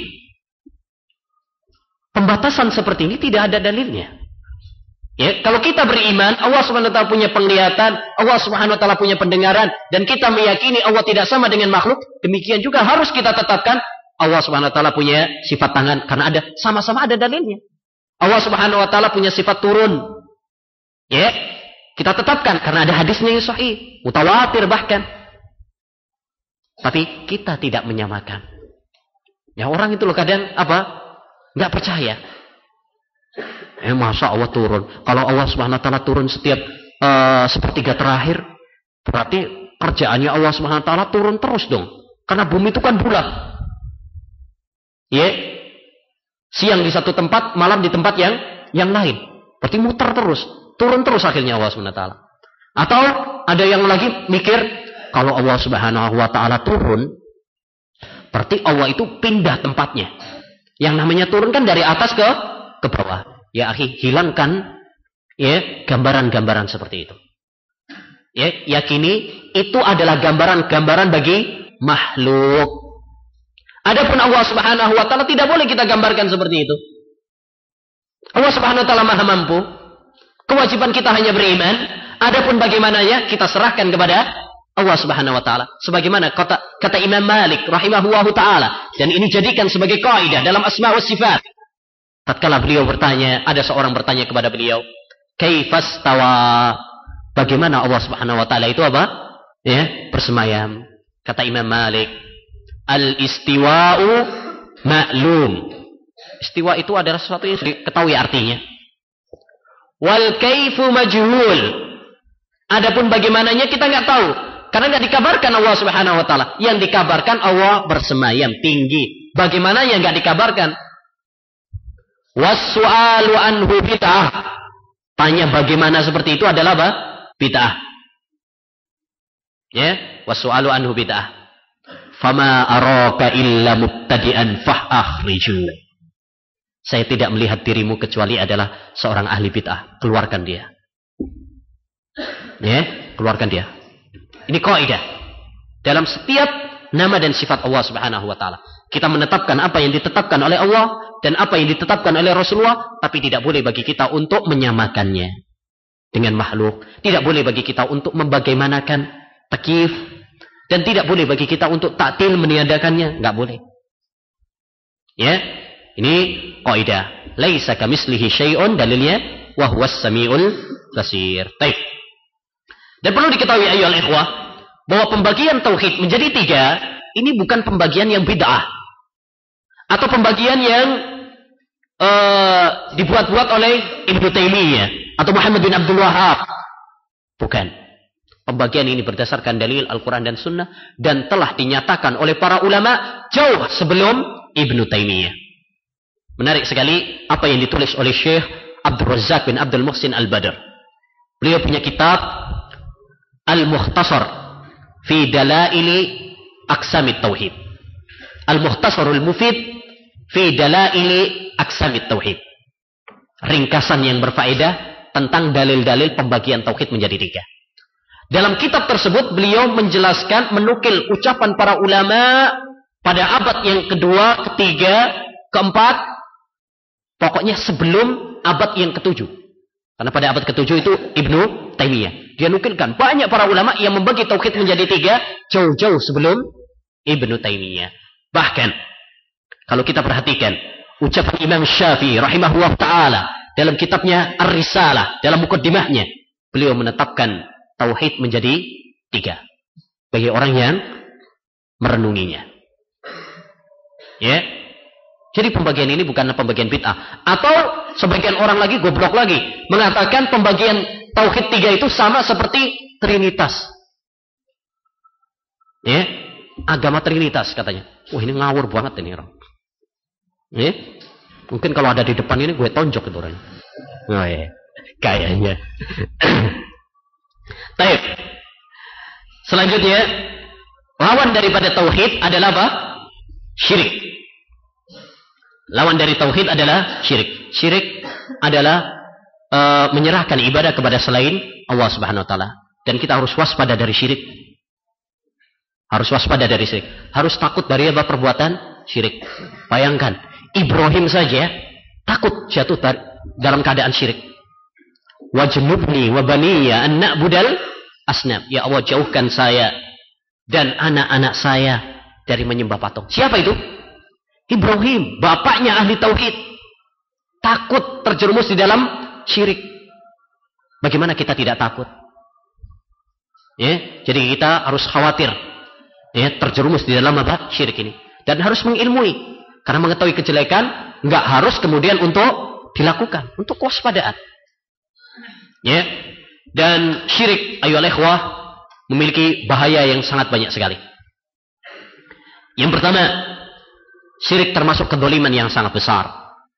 Pembatasan seperti ini tidak ada dalilnya. Ya, kalau kita beriman Allah Subhanahu wa taala punya penglihatan, Allah Subhanahu wa taala punya pendengaran dan kita meyakini Allah tidak sama dengan makhluk, demikian juga harus kita tetapkan Allah Subhanahu wa taala punya sifat tangan karena ada sama-sama ada dalilnya. Allah Subhanahu wa taala punya sifat turun. Ya, kita tetapkan karena ada hadisnya yang sahih, mutawatir bahkan. Tapi kita tidak menyamakan. Ya, orang itu loh kadang apa? Enggak percaya. Eh, masa Allah turun? Kalau Allah Subhanahu wa taala turun setiap uh, sepertiga terakhir, berarti kerjaannya Allah Subhanahu wa taala turun terus dong. Karena bumi itu kan bulat. Ya. Siang di satu tempat, malam di tempat yang yang lain. Berarti muter terus, turun terus akhirnya Allah Subhanahu wa taala. Atau ada yang lagi mikir, kalau Allah Subhanahu wa taala turun, berarti Allah itu pindah tempatnya. Yang namanya turun kan dari atas ke ke bawah. Ya akhi, hilangkan ya gambaran-gambaran seperti itu. Ya, yakini itu adalah gambaran-gambaran bagi makhluk. Adapun Allah Subhanahu wa taala tidak boleh kita gambarkan seperti itu. Allah Subhanahu wa taala Maha mampu. Kewajiban kita hanya beriman. Adapun bagaimananya kita serahkan kepada Allah Subhanahu wa taala. Sebagaimana kata kata Imam Malik rahimahullahu taala, dan ini jadikan sebagai kaidah dalam asma wa sifat. Tatkala beliau bertanya, ada seorang bertanya kepada beliau, "Kaifastawa?" Bagaimana Allah Subhanahu wa taala itu apa? Ya, bersemayam. Kata Imam Malik, "Al-istiwa'u ma'lum." Istiwa itu adalah sesuatu yang diketahui artinya. Wal kaifu majhul. Adapun bagaimananya kita nggak tahu. Karena nggak dikabarkan Allah Subhanahu wa taala. Yang dikabarkan Allah bersemayam tinggi. Bagaimana yang nggak dikabarkan? Was-su'alu anhu bid'ah. Tanya bagaimana seperti itu adalah apa? Bid'ah. Ya, was-su'alu anhu bid'ah. Fama araka illa mubtadi'an fa'akhriju. Saya tidak melihat dirimu kecuali adalah seorang ahli bid'ah. Keluarkan dia. Ya, keluarkan dia. Ini kaidah. Dalam setiap nama dan sifat Allah Subhanahu wa taala. Kita menetapkan apa yang ditetapkan oleh Allah dan apa yang ditetapkan oleh Rasulullah, tapi tidak boleh bagi kita untuk menyamakannya dengan makhluk. Tidak boleh bagi kita untuk membagaimanakan takyif, dan tidak boleh bagi kita untuk ta'til meniadakannya, enggak boleh. Ya, ini kaidah. Laisa kamitslihi syai'un, dalilnya wa huwas samiul basir. Baik. Dan perlu diketahui ayyuhal ikhwah bahwa pembagian tauhid menjadi tiga ini bukan pembagian yang bid'ah atau pembagian yang uh, dibuat-buat oleh Ibnu Taimiyah atau Muhammad bin Abdul Wahhab. Bukan. Pembagian ini berdasarkan dalil Al-Quran dan Sunnah dan telah dinyatakan oleh para ulama jauh sebelum Ibnu Taimiyah. Menarik sekali apa yang ditulis oleh Syekh Abdul Razzaq bin Abdul Muhsin Al-Badr. Beliau punya kitab Al-Mukhtasar fi Dalaili Aqsamit Tauhid. Al-Mukhtasarul Mufid fi Dalaili Aqsamit Tauhid. Ringkasan yang berfaedah tentang dalil-dalil pembagian tauhid menjadi tiga. Dalam kitab tersebut beliau menjelaskan, menukil ucapan para ulama pada abad yang kedua, ketiga, keempat, pokoknya sebelum abad yang ketujuh. Karena pada abad ketujuh itu Ibnu Taimiyah. Dia nukilkan banyak para ulama yang membagi tauhid menjadi tiga jauh-jauh sebelum Ibnu Taimiyah. Bahkan kalau kita perhatikan ucapan Imam Syafi'i rahimahullah ta'ala dalam kitabnya Ar-Risalah, dalam mukaddimahnya, beliau menetapkan tauhid menjadi tiga bagi orang yang merenunginya. Ya. Jadi pembagian ini bukanlah pembagian bid'ah. Atau sebagian orang lagi goblok lagi mengatakan pembagian tauhid tiga itu sama seperti Trinitas. Ya, agama Trinitas katanya. Wah, ini ngawur banget ini orang. Ya, mungkin kalau ada di depan ini gue tonjok itu orang. Oh ya, kayaknya. Baik. Selanjutnya, lawan daripada tauhid adalah apa? Syirik. Lawan dari tauhid adalah syirik. Syirik adalah uh, menyerahkan ibadah kepada selain Allah Subhanahu wa taala. Dan kita harus waspada dari syirik. Harus waspada dari syirik. Harus takut dari apa? Perbuatan syirik. Bayangkan, Ibrahim saja takut jatuh dalam keadaan syirik. Wajnubni wa baniya an na'budal asnam. Ya Allah, jauhkan saya dan anak-anak saya dari menyembah patung. Siapa itu? Ibrahim, bapaknya ahli tauhid, takut terjerumus di dalam syirik. Bagaimana kita tidak takut? Ya, jadi kita harus khawatir, ya, terjerumus di dalam apa? Syirik ini. Dan harus mengilmui, karena mengetahui kejelekan, nggak harus kemudian untuk dilakukan, untuk kewaspadaan. Ya, dan syirik, ayyuhal ikhwah, memiliki bahaya yang sangat banyak sekali. Yang pertama, syirik termasuk kedoliman yang sangat besar.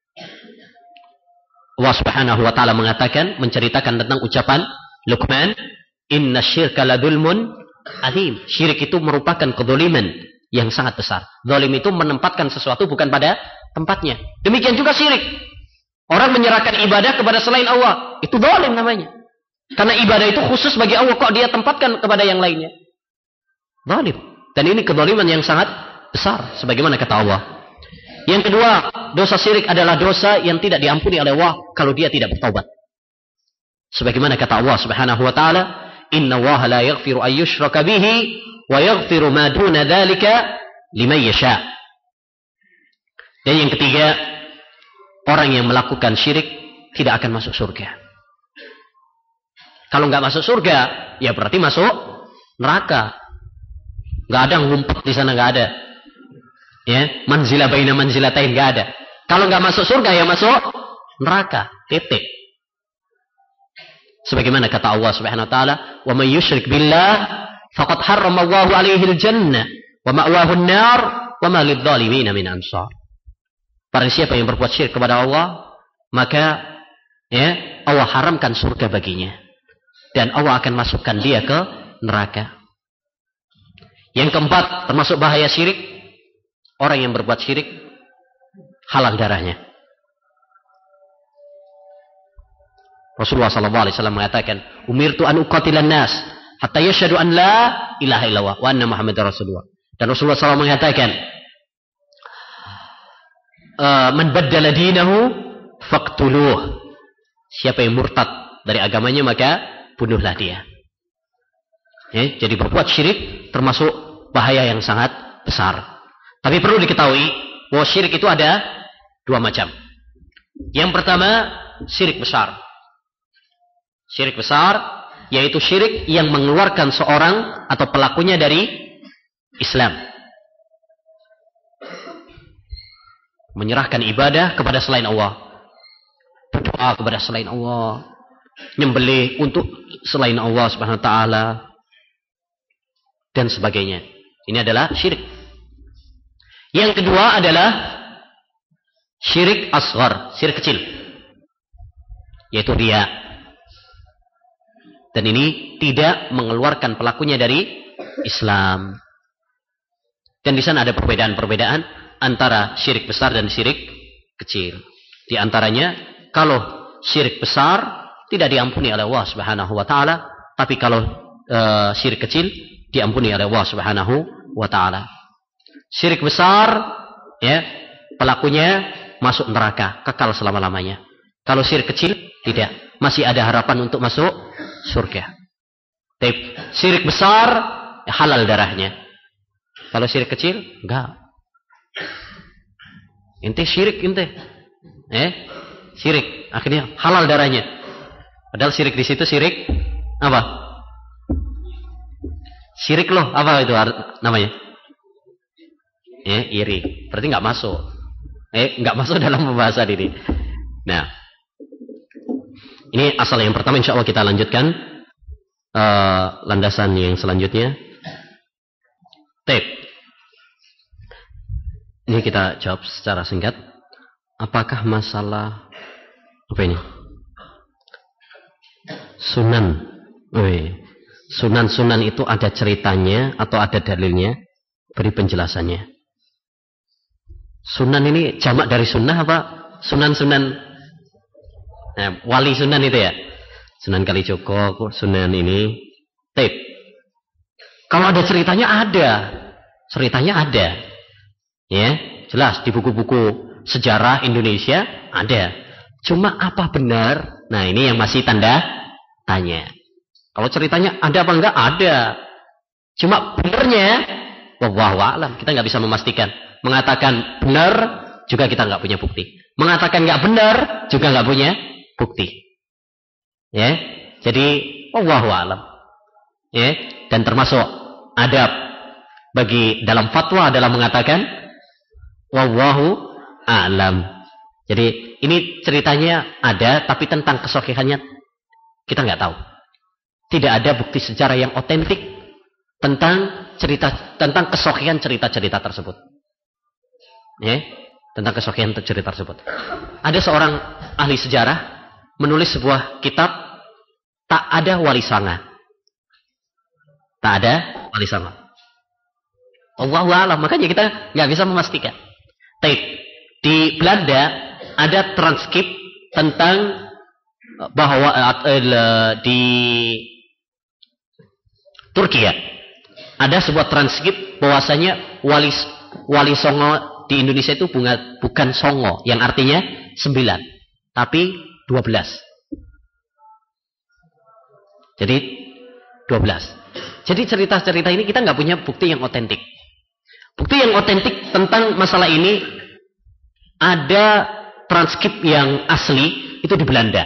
Allah Subhanahu wa ta'ala mengatakan, menceritakan tentang ucapan Luqman, inna syirka ladulmun azim. Syirik itu merupakan kedoliman yang sangat besar. Zalim itu menempatkan sesuatu bukan pada tempatnya. Demikian juga syirik. Orang menyerahkan ibadah kepada selain Allah, itu zalim namanya. Karena ibadah itu khusus bagi Allah, kok dia tempatkan kepada yang lainnya? Zalim. Dan ini kedoliman yang sangat besar, sebagaimana kata Allah. Yang kedua, dosa syirik adalah dosa yang tidak diampuni oleh Allah kalau dia tidak bertaubat. Sebagaimana kata Allah Subhanahu wa taala, "Inna Allaha la yaghfiru an yushraka bihi wa yaghfiru ma duna dzalika liman yasha." Dan yang ketiga, orang yang melakukan syirik tidak akan masuk surga. Kalau nggak masuk surga, ya berarti masuk neraka. Nggak ada ngumpet di sana, nggak ada. Ya, manzilah baina manzilatain, nggak ada. Kalau nggak masuk surga, ya masuk neraka. Titik. Sebagaimana kata Allah Subhanahu wa taala, "Wa may yusyrik billah faqad harrama Allahu 'alaihi al-jannah wa ma'wahu an-nar wa ma lidh-dhalimin min ansar." Barang siapa yang berbuat syirik kepada Allah, maka ya, Allah haramkan surga baginya dan Allah akan masukkan dia ke neraka. Yang keempat, termasuk bahaya syirik, orang yang berbuat syirik halal darahnya. Rasulullah sallallahu alaihi wasallam mengatakan, "Umirtu an uqatilan nas hatta yashhadu an la ilaha illallah wa anna Muhammadar Rasulullah." Dan Rasulullah sallallahu alaihi wasallam mengatakan, "Man baddala dinahu faqtuluh." Siapa yang murtad dari agamanya maka bunuhlah dia. Ya, jadi berbuat syirik termasuk bahaya yang sangat besar. Tapi perlu diketahui bahwa syirik itu ada dua macam. Yang pertama, syirik besar. Syirik besar yaitu syirik yang mengeluarkan seorang atau pelakunya dari Islam. Menyerahkan ibadah kepada selain Allah. Berdoa kepada selain Allah. Nyembelih untuk selain Allah Subhanahu wa taala dan sebagainya. Ini adalah syirik. Yang kedua adalah syirik asghar, syirik kecil. Yaitu riya. Dan ini tidak mengeluarkan pelakunya dari Islam. Dan di sana ada perbedaan-perbedaan antara syirik besar dan syirik kecil. Di antaranya, kalau syirik besar tidak diampuni oleh Allah Subhanahu wa taala, tapi kalau e, syirik kecil diampuni oleh Allah Subhanahu wa taala. Syirik besar ya, pelakunya masuk neraka, kekal selama-lamanya. Kalau syirik kecil tidak, masih ada harapan untuk masuk surga. Tapi syirik besar ya, halal darahnya. Kalau syirik kecil enggak. Inti syirik inti. Eh? Syirik akhirnya halal darahnya. Padahal syirik di situ syirik apa? Syirik loh, apa itu namanya? Eh, iri. Berarti enggak masuk. Eh, enggak masuk dalam pembahasan ini. Nah, ini asal yang pertama, insya Allah kita lanjutkan uh, landasan yang selanjutnya. Tip. Ini kita jawab secara singkat. Apakah masalah apa ini? Sunan. Sunan-sunan itu ada ceritanya atau ada dalilnya? Beri penjelasannya. Sunan ini jamak dari sunnah apa? Sunan-sunan. Nah, wali sunan itu ya. Sunan Kalijogo, sunan ini. Tip. Kalau ada ceritanya ada. Ceritanya ada. Ya, jelas di buku-buku sejarah Indonesia ada. Cuma apa benar? Nah, ini yang masih tanda tanya. Kalau ceritanya ada apa enggak? Ada. Cuma benernya wallahu a'lam, kita enggak bisa memastikan. Mengatakan benar juga kita enggak punya bukti. Mengatakan enggak benar juga enggak punya bukti. Ya. Jadi wallahu a'lam. Ya, dan termasuk adab bagi dalam fatwa adalah mengatakan wallahu a'lam. Jadi ini ceritanya ada, tapi tentang kesohihannya kita nggak tahu. Tidak ada bukti sejarah yang otentik tentang cerita tentang kesohihan cerita-cerita tersebut. Ya, tentang kesohihan cerita tersebut. Ada seorang ahli sejarah menulis sebuah kitab, tak ada wali sanga. Tak ada wali sanga. Wallahu a'lam, makanya kita nggak bisa memastikan. Tapi di Belanda ada transkrip tentang bahwa uh, di Turki ya, ada sebuah transkrip bahwasanya wali wali songo di Indonesia itu bunga, bukan songo yang artinya sembilan, tapi dua belas. Jadi dua belas. Jadi cerita-cerita ini kita nggak punya bukti yang otentik. Bukti yang otentik tentang masalah ini ada transkrip yang asli itu di Belanda.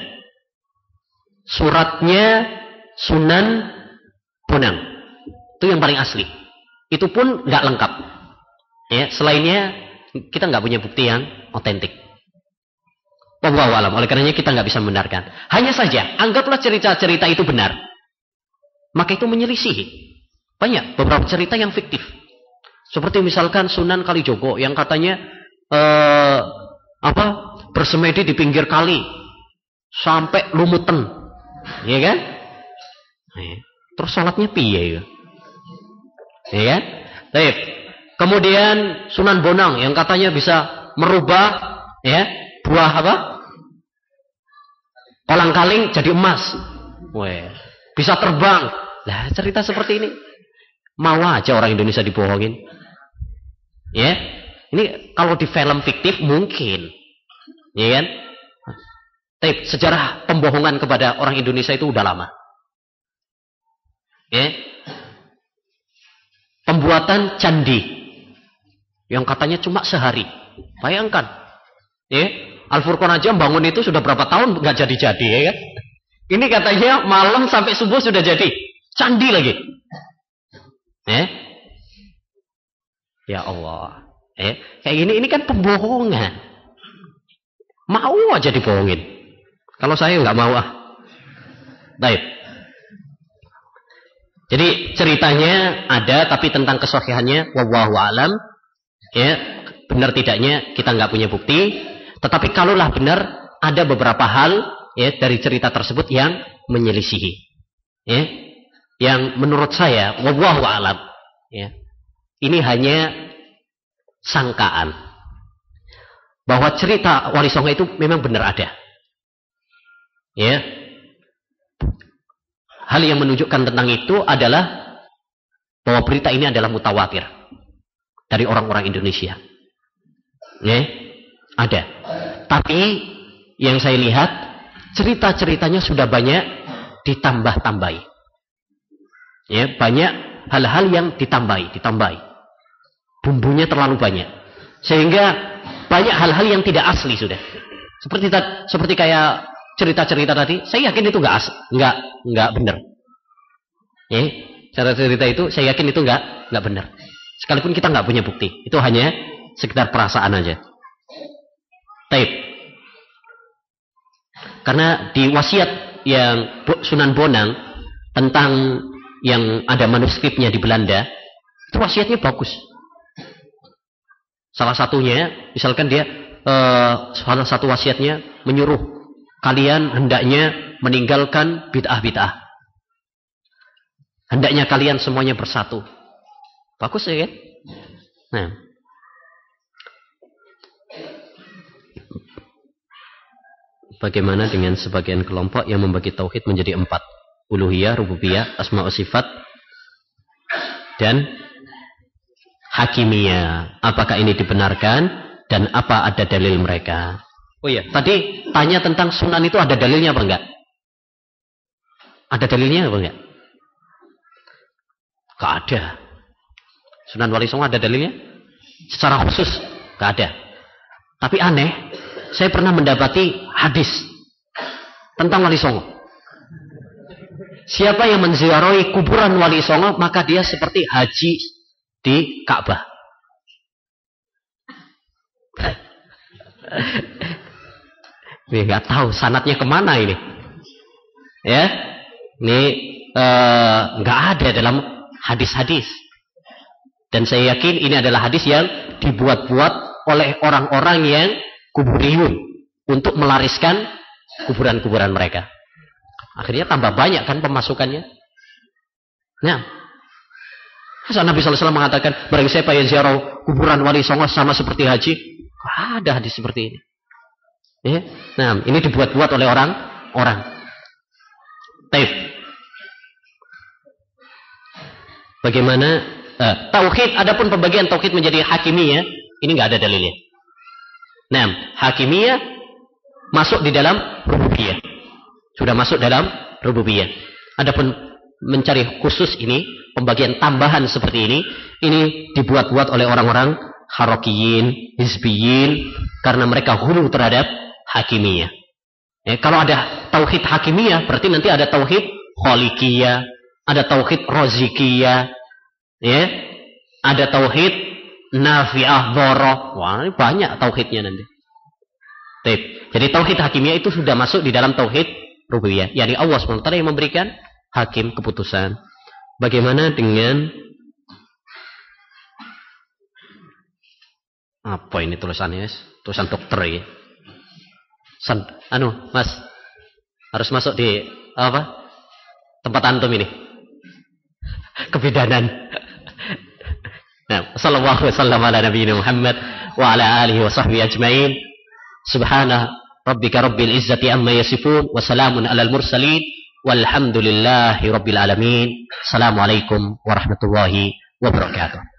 Suratnya Sunan Bonang. Itu yang paling asli. Itu pun nggak lengkap. Ya, selainnya kita nggak punya bukti yang otentik. Wallahu a'lam. Oleh karenanya kita nggak bisa membenarkan. Hanya saja, anggaplah cerita-cerita itu benar. Maka itu menyelisihi. Banyak beberapa cerita yang fiktif. Seperti misalkan Sunan Kalijogo yang katanya eh, apa bersemedi di pinggir kali sampai lumutan, ya kan? Terus sholatnya piye ya? Ya kan? Baik. Kemudian Sunan Bonang yang katanya bisa merubah ya buah apa? Kolang-kaling jadi emas. Weh, bisa terbang. Lah cerita seperti ini mau aja orang Indonesia dibohongin. Ya. Ini kalau di film fiktif mungkin. Ya kan? Tapi sejarah pembohongan kepada orang Indonesia itu udah lama. Ya. Pembuatan candi yang katanya cuma sehari. Bayangkan. Ya. Al-Furqan aja bangun itu sudah berapa tahun nggak jadi-jadi ya kan? Ini katanya malam sampai subuh sudah jadi. Candi lagi. Eh? Ya Allah. Eh, kayak gini ini kan pembohongan. Mau aja dibohongin. Kalau saya nggak mau ah. Baik. Jadi ceritanya ada tapi tentang kesohihannya wallahu alam. Ya, benar tidaknya kita nggak punya bukti. Tetapi kalaulah benar, ada beberapa hal ya dari cerita tersebut yang menyelisihi, ya, yang menurut saya, wallahu a'lam, ya, ini hanya sangkaan bahwa cerita Wali Songo itu memang benar ada, ya. Hal yang menunjukkan tentang itu adalah bahwa berita ini adalah mutawatir dari orang-orang Indonesia, ya, ada. Tapi yang saya lihat cerita-ceritanya sudah banyak ditambah-tambahi. Ya, banyak hal-hal yang ditambahi, ditambahi. Bumbunya terlalu banyak. Sehingga banyak hal-hal yang tidak asli sudah. Seperti seperti kayak cerita-cerita tadi, saya yakin itu enggak asli, enggak enggak benar. Ya, cara cerita itu saya yakin itu enggak enggak benar. Sekalipun kita enggak punya bukti, itu hanya sekedar perasaan aja. Taib. Karena di wasiat yang Sunan Bonang tentang yang ada manuskripnya di Belanda, itu wasiatnya bagus. Salah satunya, misalkan dia eh, salah satu wasiatnya menyuruh kalian hendaknya meninggalkan bid'ah-bid'ah. Hendaknya kalian semuanya bersatu. Bagus ya kan? Nah. Bagaimana dengan sebagian kelompok yang membagi tauhid menjadi empat? Uluhiyah, rububiyah, asma wa sifat, dan hakimiyah. Apakah ini dibenarkan? Dan apa ada dalil mereka? Oh iya, tadi tanya tentang sunan itu ada dalilnya apa enggak? Ada dalilnya apa enggak? Enggak ada. Sunan Wali Songo ada dalilnya? Secara khusus enggak ada. Tapi aneh, saya pernah mendapati hadis tentang Wali Songo. Siapa yang menziarahi kuburan Wali Songo, maka dia seperti haji di Ka'bah. Ini nggak tahu sanadnya kemana ini. Ya, ini nggak uh, ada dalam hadis-hadis. Dan saya yakin ini adalah hadis yang dibuat-buat oleh orang-orang yang kuburiyun untuk melariskan kuburan-kuburan mereka. Akhirnya tambah banyak kan pemasukannya. Nah, masa Nabi sallallahu alaihi wasallam mengatakan barang siapa yang ziarah kuburan Wali Songo sama seperti haji? Ada hadis seperti ini. Ya. Nah, ini dibuat-buat oleh orang-orang. Taib. Bagaimana eh, tauhid? Adapun pembagian tauhid menjadi hakimiyah, ini nggak ada dalilnya. Nah, hakimiyah masuk di dalam rububiyah. Sudah masuk dalam rububiyah. Adapun mencari khusus ini, pembagian tambahan seperti ini, ini dibuat-buat oleh orang-orang harokiyin, hizbiyin, karena mereka hulu terhadap hakimiyah. Ya, kalau ada tauhid hakimiyah, berarti nanti ada tauhid kholikiyah, ada tauhid rozikiyah, ya, ada tauhid nafi'ah dhoroh. Wah, ini banyak tauhidnya nanti. Jadi tauhid hakimiyah itu sudah masuk di dalam tauhid rububiyah. Yani Allah subhanahu wa taala yang memberikan hakim keputusan. Bagaimana dengan apa ini tulisannya? Tulisan dokter ya. San, anu, Mas. Harus masuk di apa? Tempat antum ini. Kebidanan. Nah, sallallahu wasallam ala nabiyina Muhammad wa ala alihi wa sahbihi ajmain. Subhana rabbika rabbil izzati amma yasifun wa salamun alal mursalin walhamdulillahi rabbil alamin. Assalamualaikum warahmatullahi wabarakatuh.